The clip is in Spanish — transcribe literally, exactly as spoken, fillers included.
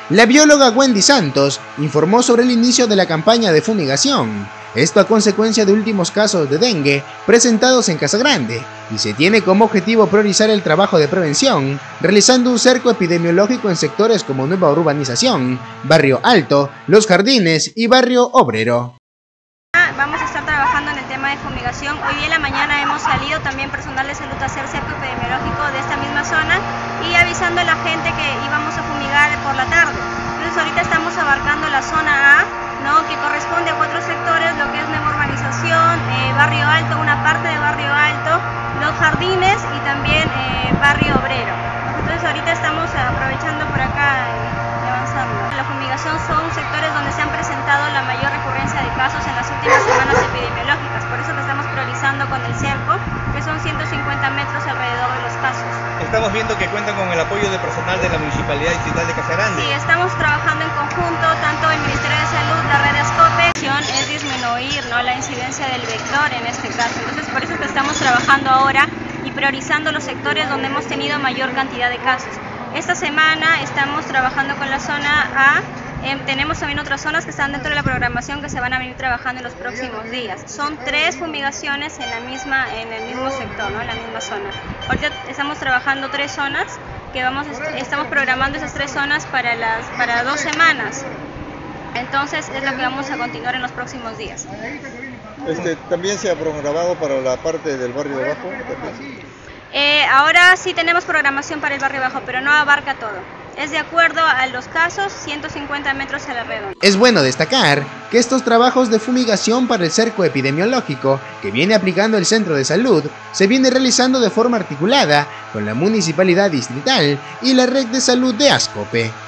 La bióloga Wendy Santos informó sobre el inicio de la campaña de fumigación, esto a consecuencia de últimos casos de dengue presentados en Casa Grande, y se tiene como objetivo priorizar el trabajo de prevención, realizando un cerco epidemiológico en sectores como Nueva Urbanización, Barrio Alto, Los Jardines y Barrio Obrero. Vamos a estar trabajando en el tema de fumigación. Hoy día en la mañana hemos salido también personal de salud a hacer cerco epidemiológico de esta misma zona y avisando a la gente que íbamos a fumigar por la tarde. Entonces ahorita estamos abarcando la zona A, ¿no?, que corresponde a cuatro sectores, lo que es Nueva Urbanización, eh, Barrio Alto, una parte de Barrio Alto, Los Jardines y también eh, Barrio Obrero. Entonces ahorita estamos aprovechando por acá y avanzando. La fumigación son sectores donde se han presentado la mayor recurrencia de casos en las últimas semanas epidemiológicas, por eso que estamos priorizando con el cerco, que son ciento cincuenta metros alrededor de los casos. Estamos viendo que cuentan con el apoyo de personal de la Municipalidad Distrital de Casa Grande. Sí, estamos trabajando en conjunto, tanto el Ministerio de Salud, la red ASCOPE, es disminuir, ¿no?, la incidencia del vector en este caso. Entonces por eso que estamos trabajando ahora y priorizando los sectores donde hemos tenido mayor cantidad de casos. Esta semana estamos trabajando con la zona A, eh, tenemos también otras zonas que están dentro de la programación que se van a venir trabajando en los próximos días. Son tres fumigaciones en, la misma, en el mismo sector, ¿no?, en la misma zona. Ahorita estamos trabajando tres zonas, que vamos, estamos programando esas tres zonas para, las, para dos semanas. Entonces es lo que vamos a continuar en los próximos días. Este, ¿También se ha programado para la parte del barrio de abajo? Eh, ahora sí tenemos programación para el barrio bajo, pero no abarca todo. Es de acuerdo a los casos, ciento cincuenta metros a la redonda. Es bueno destacar que estos trabajos de fumigación para el cerco epidemiológico que viene aplicando el Centro de Salud se viene realizando de forma articulada con la Municipalidad Distrital y la Red de Salud de ASCOPE.